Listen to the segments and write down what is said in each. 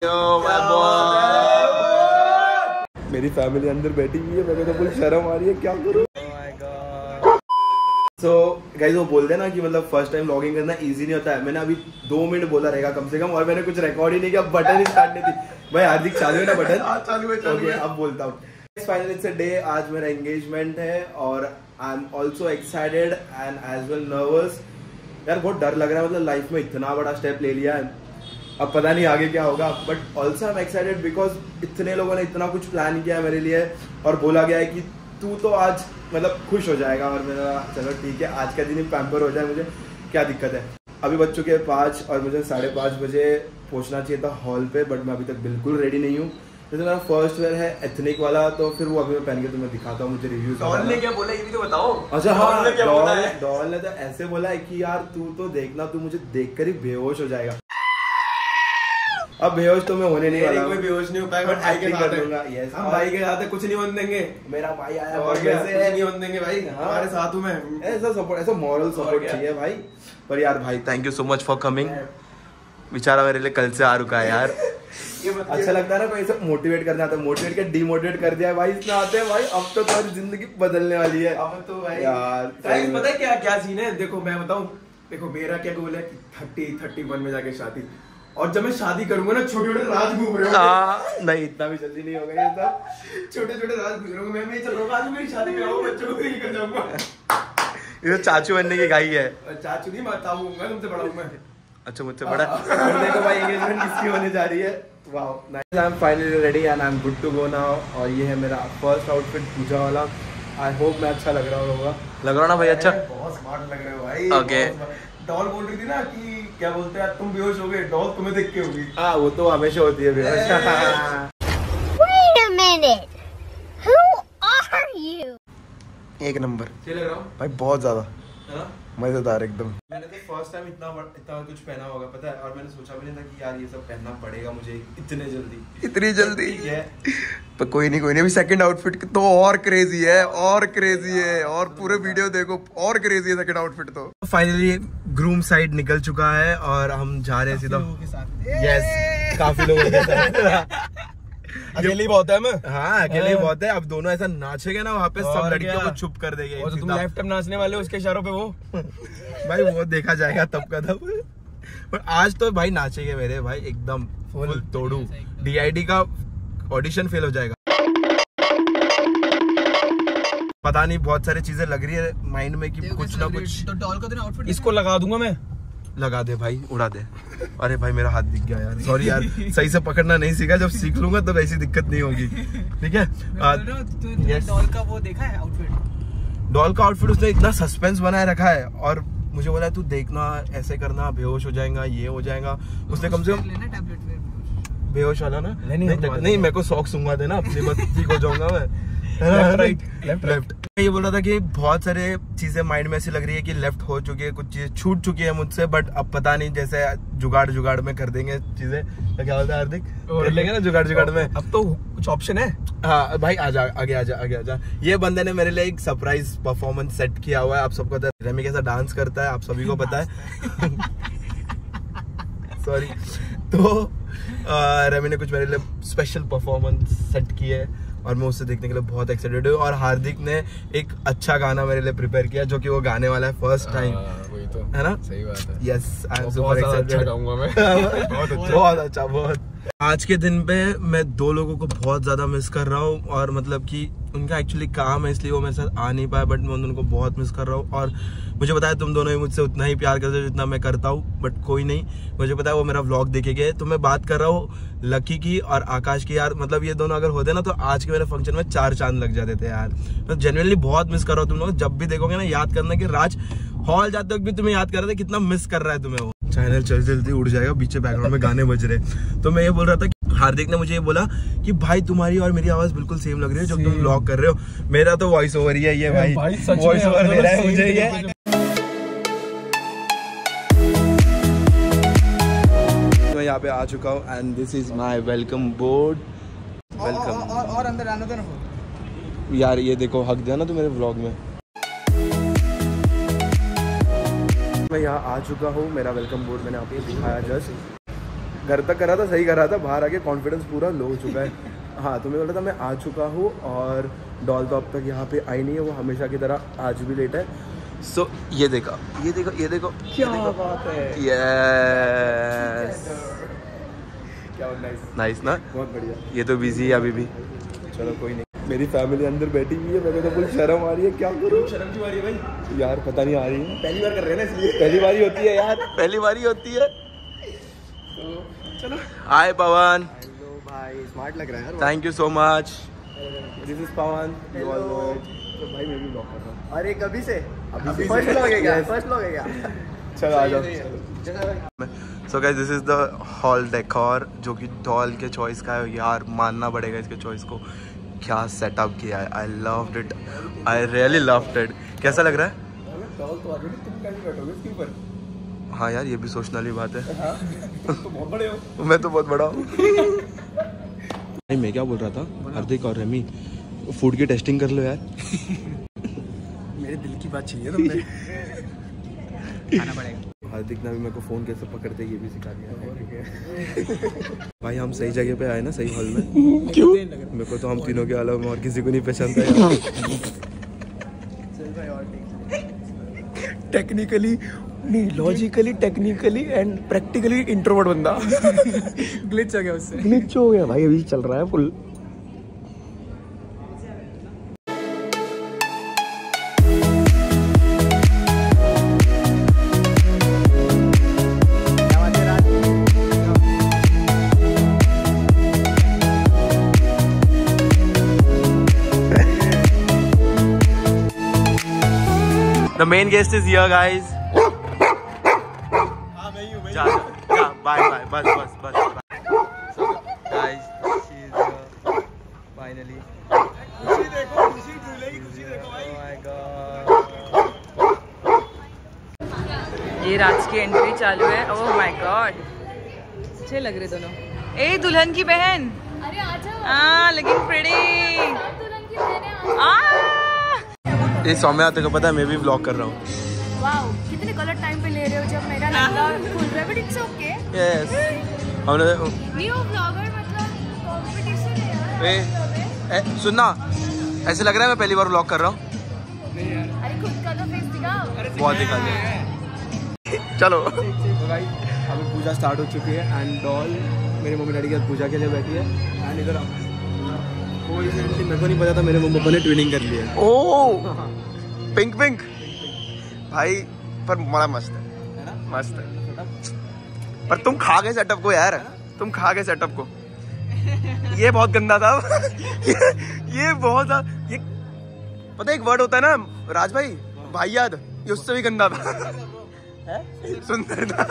मेरी फैमिली अंदर बैठी हुई है, मेरे को तो फुल शर्म आ रही है, क्या करूं। So गाइस वो बोलते हैं ना कि मतलब फर्स्ट टाइम लॉगिंग करना इजी नहीं होता है। मैंने अभी 2 मिनट बोला रहेगा कम से कम, और मैंने कुछ रिकॉर्ड ही नहीं किया, बटन ही स्टार्ट नहीं थी। भाई हार्दिक चालू है ना बटन? चालू है। ओके अब बोलता हूँ। फाइनली इट्स अ डे, आज मेरा एंगेजमेंट है और I am also excited and as well nervous. यार बहुत डर लग रहा है, मतलब लाइफ में इतना बड़ा स्टेप ले लिया है, अब पता नहीं आगे क्या होगा। But also I am excited because इतने लोगों ने इतना कुछ प्लान किया है मेरे लिए, और बोला गया है कि तू तो आज मतलब खुश हो जाएगा। और मेरा चलो ठीक है, आज का दिन ही पैम्पर हो जाए, मुझे क्या दिक्कत है। अभी बज चुके हैं 5 और मुझे 5:30 बजे पहुंचना चाहिए था हॉल पे, बट मैं अभी तक बिल्कुल रेडी नहीं हूँ। जैसे मेरा फर्स्ट वेयर है एथनिक वाला, तो फिर वो अभी मैं पहन के तुम्हें दिखाता हूँ, मुझे रिव्यूज। डॉल ने क्या बोला ये भी तो बताओ। अच्छा हाँ, डॉल ने तो ऐसे बोला है कि यार तू तो देखना, तू मुझे देखकर ही बेहोश हो जाएगा। अब बेहोश तो मैं होने नहीं वाला, कोई बेहोश नहीं हो पाएगा, बट भाई के साथ कर लूंगा। यस हम भाई के साथ कुछ नहीं होने देंगे, मेरा भाई आया और कैसे नहीं होने देंगे भाई, हमारे साथ हूं मैं। ऐसा सपोर्ट, ऐसा मॉरल सपोर्ट चाहिए भाई। पर यार भाई thank you so much for coming. बेचारा मेरे लिए कल से आ रुका है यार। अच्छा लगता है ना कोई सब मोटिवेट करना आता है, मोटिवेट कर डिमोटिवेट कर दिया है भाई इसने आते हैं। भाई अब तो तुम्हारी जिंदगी बदलने वाली है। अब तो भाई यार पता है क्या क्या सीन है। देखो मैं बताऊं, देखो मेरा क्या गोल है कि 30-31 में जाके शादी, और जब मैं शादी करूंगा ना छोटे छोटे राज घूम रहे होंगे। नहीं इतना भी जल्दी नहीं होगा, ये सब छोटे छोटे राज घूम रहे होंगे। मैं चल रहा हूँ, आज मेरी शादी में आऊँ, बच्चों को लेकर जाऊंगा। ये तो चाचू बनने की गाई है। चाचू नहीं, मैं ताऊ हूँ, तुमसे बड़ा हूँ मैं। अच्छा मुझसे बड़ा। देखो भाई एंगेजमेंट किसकी होने जा रही है। Wow nice, I am finally ready and I am good to go now. और ये है मेरा फर्स्ट आउटफिट पूजा वाला। आई होप मैं अच्छा लग रहा होगा। लग रहा ना भाई? अच्छा बहुत स्मार्ट लग रहे हो भाई। ओके डॉल बोल रही थी ना कि क्या बोलते हैं तुम बेहोश हो गए, डॉल तुम्हें देख के होगी। हाँ वो तो हमेशा होती है बेहोश। Wait a minute, who are you? एक नंबर लग रहा हूँ भाई, बहुत ज्यादा मजेदार एकदम। मैंने तो फर्स्ट टाइम इतना कुछ पहना होगा पता है, और मैंने सोचा भी नहीं था कि यार ये सब पहनना पड़ेगा मुझे इतनी जल्दी है। पर कोई नहीं अभी सेकंड आउटफिट तो और क्रेजी है, और पूरे वीडियो देखो, और क्रेजी है सेकंड आउटफिट। तो फाइनली ग्रूम साइड निकल चुका है और हम जा रहे हैं सीधा। यस काफी लोगों के साथ। अकेले ही बहुत है मैं। हाँ अकेले ही बहुत है। अब दोनों ऐसा नाचेंगे ना वहाँ पे, सब लड़कियों को चुप कर देंगे। और तुम लेफ्ट टाइम नाचने वाले हो उसके इशारों पे वो भाई वो देखा जाएगा तब का तब। पर आज तो भाई नाचेंगे मेरे भाई एकदम फुल तोड़ू। DID का ऑडिशन फेल हो जाएगा। पता नहीं बहुत सारी चीजें लग रही है माइंड में कि कुछ ना कुछ। तो डॉल का आउटफिट इसको लगा दूंगा मैं। लगा दे भाई, उड़ा दे। अरे भाई मेरा हाथ दिख गया यार, सॉरी यार, सही से पकड़ना नहीं सीखा। जब सीख लूंगा तब ऐसी दिक्कत नहीं होगी, ठीक है। डॉल का वो देखा है आउटफिट? डॉल का आउटफिट उसने इतना सस्पेंस बनाए रखा है, और मुझे बोला तू देखना ऐसे करना, बेहोश हो जाएगा, ये हो जाएगा। उसने कम से कम बेहोश वाला ना नहीं मेरे को सॉक्स सूंघा देना अपनी, बस ठीक हो जाऊंगा मैं। लेफ्ट ये बोल रहा था कि बहुत सारे चीजें माइंड में ऐसी लग रही है कि लेफ्ट हो चुकी है, कुछ चीजें छूट चुकी है मुझसे, बट अब पता नहीं, जैसे जुगाड़ में कर देंगे चीजें। तो क्या बोलता है हार्दिक, कर लेंगे ना जुगाड़ में। अब तो कुछ ऑप्शन है। हाँ भाई आजा आगे आजा। ये बंदे ने मेरे लिए एक सरप्राइज परफॉर्मेंस सेट किया हुआ है। आप सबको पता है रेमी कैसा डांस करता है, आप सभी को पता है। सॉरी। तो रेमी ने कुछ मेरे लिए स्पेशल परफॉर्मेंस सेट की है और मैं उससे देखने के लिए बहुत एक्साइटेड हूँ। और हार्दिक ने एक अच्छा गाना मेरे लिए प्रिपेयर किया, जो कि वो गाने वाला है फर्स्ट टाइम, वही तो है ना? सही बात है। Yes I am super excited. गाऊंगा मैं। बहुत अच्छा बहुत। आज के दिन पे मैं 2 लोगों को बहुत ज्यादा मिस कर रहा हूँ, और मतलब कि उनका एक्चुअली काम है इसलिए वो मेरे साथ आ नहीं पाया, बट मैं उनको बहुत मिस कर रहा हूँ। और मुझे पता है तुम दोनों ही मुझसे उतना ही प्यार करते हो जितना मैं करता हूँ, बट कोई नहीं, मुझे पता है वो मेरा व्लॉग देखेंगे। तो मैं बात कर रहा हूँ लकी की और आकाश की। यार मतलब ये दोनों अगर होते ना तो आज के मेरे फंक्शन में 4 चांद लग जाते थे यार। मैं जेन्युइनली बहुत मिस कर रहा हूँ तुम लोग। जब भी देखोगे ना याद करना कि राज हॉल जाते वक्त भी तुम्हें याद कर रहे थे, कितना मिस कर रहा है तुम्हें वो। चैनल जल्दी उड़ जाएगा, पीछे बैकग्राउंड में गाने बज रहे। तो मैं ये बोल रहा था कि हार्दिक ने मुझे ये बोला कि भाई तुम्हारी और मेरी आवाज बिल्कुल सेम लग रही है जब तुम व्लॉग कर रहे हो। मेरा तो वॉइस ओवर ही है ये भाई, वॉइस ओवर दे रहा है मुझे ये। मैं यहाँ पे आ चुका हूँ and this is my welcome board. Welcome. और अंदर आना था ना यार, ये देखो हक दिया ना तू मेरे व्लॉग में। मैं यहाँ आ चुका हूँ, मेरा वेलकम बोर्ड मैंने आपको दिखाया जस्ट। घर तक करा था, सही करा था, बाहर आके कॉन्फिडेंस पूरा लो हो चुका है। हाँ, तुम्हें बोला था मैं आ चुका हूँ और डॉल तो अब तक यहाँ पे आई नहीं है, वो हमेशा की तरह आज भी लेट है। सो ये देखो क्या बात है। यस, क्या नाइस ना, बहुत बढ़िया। ये तो बिजी है अभी भी, चलो कोई नहीं। मेरी फैमिली अंदर बैठी हुई है, मेरे को तो कुछ शर्म आ रही है, क्या करूँ? शर्म क्यों आ रही है भाई? यार पता नहीं आ रही है, पहली बार कर रहे हैं ना इसलिए। पहली बारी होती है यार, पहली बारी होती है। तो चलो। हाय पवन। हेलो भाई, स्मार्ट लग रहा है यार। Thank you so much. This is Pawan, you all know it. तो भाई मैं भी ब्लॉग कर रहा हूँ। अरे कभी से? अभी फर्स्ट ब्लॉग है क्या? फर्स्ट ब्लॉग है क्या? चलो आ जाओ। So guys, this is the hall decor जो कि डॉल के चॉइस का है। यार मानना पड़ेगा इसके चॉइस को, क्या सेटअप किया है। I loved it, I really loved it. कैसा लग रहा है? डॉल तो आगे, तुम कैसे बैठोगे इसके ऊपर? हाँ यार, ये भी सोचने वाली बात है। हाँ, तुम तो बहुत बड़े हो। मैं तो बहुत बड़ा हूँ। नहीं, मैं क्या बोल रहा था, हार्दिक और रेमी, फूड की टेस्टिंग कर लो यार। मेरे दिल की बात चाहिए तुमने। खाना पड़ेगा। हार्दिक ने भी मेरे को फ़ोन कैसे पकड़ते ये भी सिखा दिया। भाई हम सही जगह पे आए ना, सही हॉल में। क्यों? मेरे को तो हम तीनों के अलावा और किसी को नहीं पहचानता यार। टेक्निकली नहीं, logically, technically and practically introvert बंदा। ग्लिच हो गया उससे। ग्लिच हो गया भाई, अभी चल रहा है full. The main guest is here, guys. जा, bye, बस. So, guys, she is here. Finally. खुशी देखो, खुशी भूलेगी, खुशी देखो भाई. Oh my God. ये राज की एंट्री चालू है। ओह माय गॉड, अच्छे लग रहे दोनों। ए दुल्हन की बहन। अरे आजा। Looking pretty. दुल्हन की बहन। ये सौम्या तेरे को पता है मैं भी व्लॉग कर रहा हूँ। वाओ, कितने गलत टाइम पे ले रहे हो जब मेरा लहंगा खुल रहा है, बट इट्स ओके। यस, हमने न्यू व्लॉगर मतलब कंपटीशन है यार। सुनना, ऐसे लग रहा है मैं पहली बार व्लॉग कर रहा हूँ। नहीं यार, अरे खुद का तो फेस दिखाओ। बहुत दिखा दिया। चलो तो भाई अभी पूजा स्टार्ट हो चुकी है एंड डॉल मेरे मम्मी डैडी की पूजा के लिए बैठी है। एंड इधर कोइंसिडेंटली मेरे को नहीं पता था मेरे मम्मी पापा ने ट्विनिंग कर ली है। ओह पिंक भाई, पर बड़ा मस्त है ना, मस्त है। पर तुम खा गए सेटअप को यार, तुम खा गए सेटअप को। ये बहुत गंदा था। ये बहुत, ये पता है एक वर्ड होता है ना राज भाई, भाईयाद, ये उससे भी गंदा था। सुंदर था।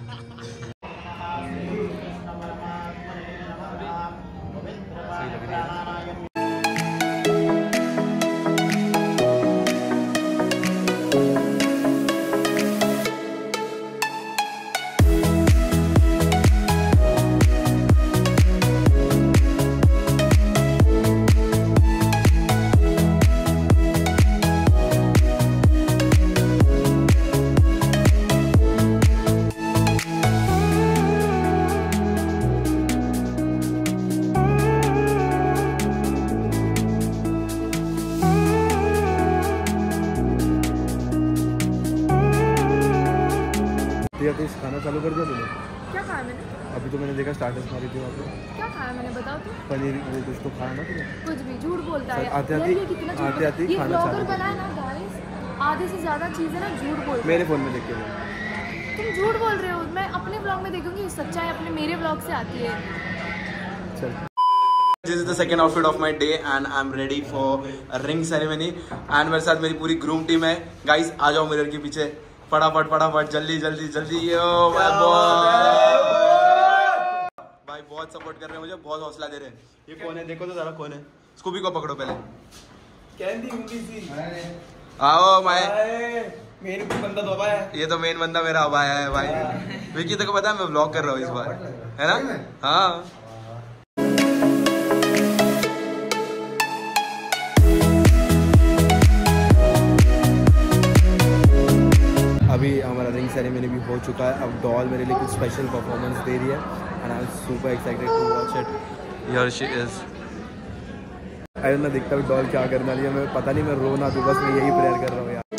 खाना चालू कर दिया तूने? क्या खाया मैंने? अभी तो मैंने देखा स्टार्टर्स मारी थी वहाँ पे। क्या खाया मैंने, बताओ तो। पनीर वो कुछ तो खाया ना तूने? कुछ भी झूठ बोलता है। आते आते खाना चालू बना है ना गाइस, आधे से ज्यादा चीजें ना झूठ बोलते हैं। मेरे फोन में देख के तुम झूठ बोल रहे हो। मैं अपने ब्लॉग में देखूंगी, सच्चाई अपने मेरे ब्लॉग से आती है। चल। This is the second outfit of my day and I'm ready for a ring ceremony and मेरे साथ मेरी पूरी ग्रूम टीम है। गाइस आ जाओ मिरर के पीछे, फटाफट जल्दी यो भाई बहुत सपोर्ट कर रहे हैं मुझे, बहुत हौसला दे रहे हैं। ये कौन है देखो तो जरा, कौन है? स्कूबी को पकड़ो पहले। आओ माय मेन बंदा तो है, ये तो मेन बंदा मेरा अबाया है भाई। विकी तेरे को पता है मैं व्लॉग कर रहा हूँ इस बार, है ना? हाँ अभी हमारा रिंग सेरेमनी भी हो चुका है। अब डॉल मेरे लिए कुछ स्पेशल परफॉर्मेंस दे रही है and I'm super excited to watch it. Here she is. अरे मैं देखता हूँ डॉल क्या करने वाली है, मैं पता नहीं, मैं रो ना दूँ, बस मैं यही प्रेयर कर रहा हूँ यार.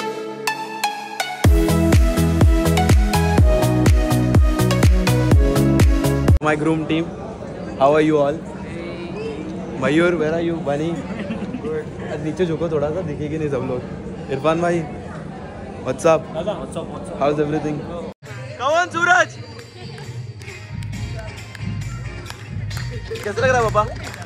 My groom team, how are you all? Mayur, where are you? Bunny? नीचे झुको थोड़ा सा, दिखेगी नहीं सब लोग. इरफान भाई, what's up? How's everything? Come on सूरज. कैसा लग रहा है पापा?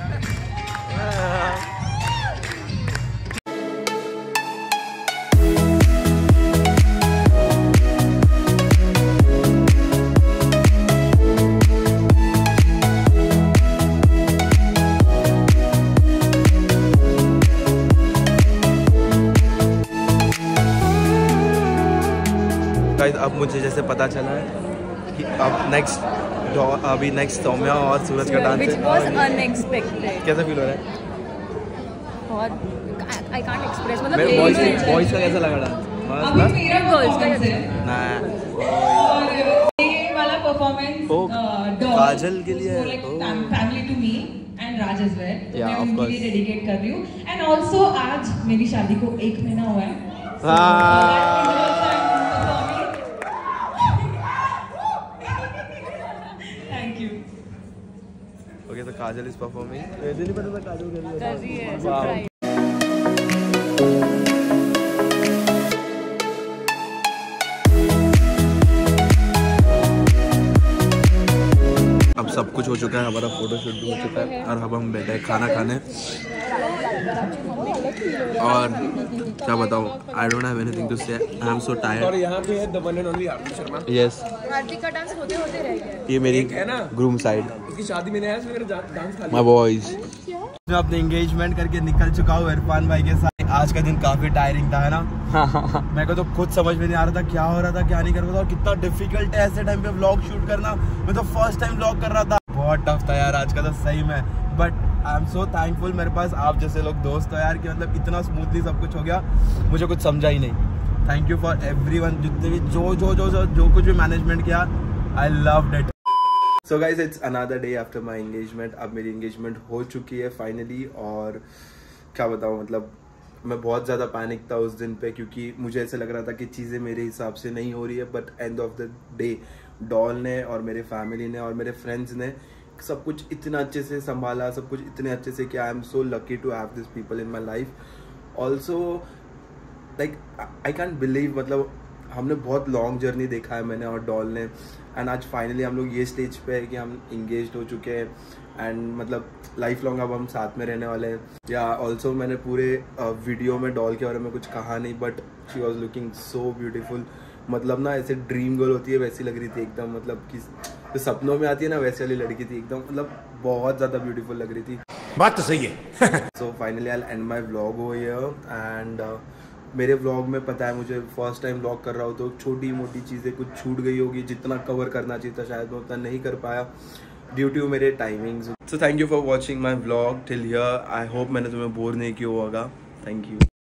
अब मुझे जैसे पता चला है कि अब अभी नेक्स्ट सौम्या और सूरज का डांस है. अनएक्सपेक्टेड. कैसा फील हो रहा है? बहुत आई कांट एक्सप्रेस. मतलब बॉयज का कैसा लगा डांस? मेरा गर्ल्स का ना ये वाला परफॉर्मेंस काजल के लिए family to me and Raj as well, तो मैं उनके लिए डेडिकेट कर रही हूँ. एंड ऑल्सो आज मेरी शादी को 1 महीना हुआ है. Okay, so Kajal is performing. मुझे नहीं पता था काजल कर रही है. अब सब कुछ हो चुका है, हमारा फोटोशूट भी हो चुका है और अब हम बैठे हैं खाना खाने. और क्या बताऊँ, I don't have anything to say. I am so tired. और यहाँ पे है the one and only Aarti Sharma. Yes, Aarti का डांस होते होते रह गया. ये मेरी ग्रूम साइड, उसकी शादी में आया, मेरा डांस था. माय बॉयज, मैं अपने एंगेजमेंट करके निकल चुका हूँ इरफान भाई के साथ. आज का दिन काफी टायरिंग था, है ना? मेरे को तो खुद समझ में नहीं आ रहा था क्या हो रहा था, क्या नहीं कर रहा था, और कितना डिफिकल्ट है ऐसे टाइम पे व्लॉग शूट करना. मैं तो फर्स्ट टाइम व्लॉग कर रहा था, बहुत टफ था यार आज का तो सही में. But I am so thankful, मेरे पास आप जैसे लोग दोस्त हो यार, कि मतलब इतना स्मूथली सब कुछ हो गया, मुझे कुछ समझा ही नहीं. थैंक यू फॉर एवरीवन, जितने भी जो कुछ भी मैनेजमेंट किया, I loved it. So guys, it's another day after my engagement. अब मेरी एंगेजमेंट हो चुकी है फाइनली, और क्या बताऊँ, मतलब मैं बहुत ज़्यादा पैनिक था उस दिन पे, क्योंकि मुझे ऐसे लग रहा था कि चीज़ें मेरे हिसाब से नहीं हो रही है. But end of the day Doll ने और मेरे फैमिली ने और मेरे फ्रेंड्स ने सब कुछ इतना अच्छे से संभाला, सब कुछ इतने अच्छे से कि I am so lucky to have this people in my life. Also like I can't believe, मतलब हमने बहुत लॉन्ग जर्नी देखा है मैंने और डॉल ने, एंड आज फाइनली हम लोग ये स्टेज पे है कि हम इंगेज्ड हो चुके हैं. एंड मतलब लाइफ लॉन्ग अब हम साथ में रहने वाले हैं. या ऑल्सो मैंने पूरे वीडियो में डॉल के बारे में कुछ कहा नहीं, but she was looking so beautiful. मतलब ना ऐसे ड्रीम गर्ल होती है वैसी लग रही थी एकदम, मतलब कि जो सपनों में आती है ना वैसे वाली लड़की थी एकदम, मतलब बहुत ज़्यादा ब्यूटीफुल लग रही थी. बात तो सही है. So finally I and my vlog over here. And मेरे व्लॉग में पता है, मुझे फर्स्ट टाइम व्लॉग कर रहा हूँ तो छोटी मोटी चीज़ें कुछ छूट गई होगी, जितना कवर करना चाहिए था शायद मैं उतना नहीं कर पाया ड्यू टू मेरे timings. So thank you for watching my vlog till here. I hope मैंने तुम्हें बोर नहीं किया होगा. Thank you.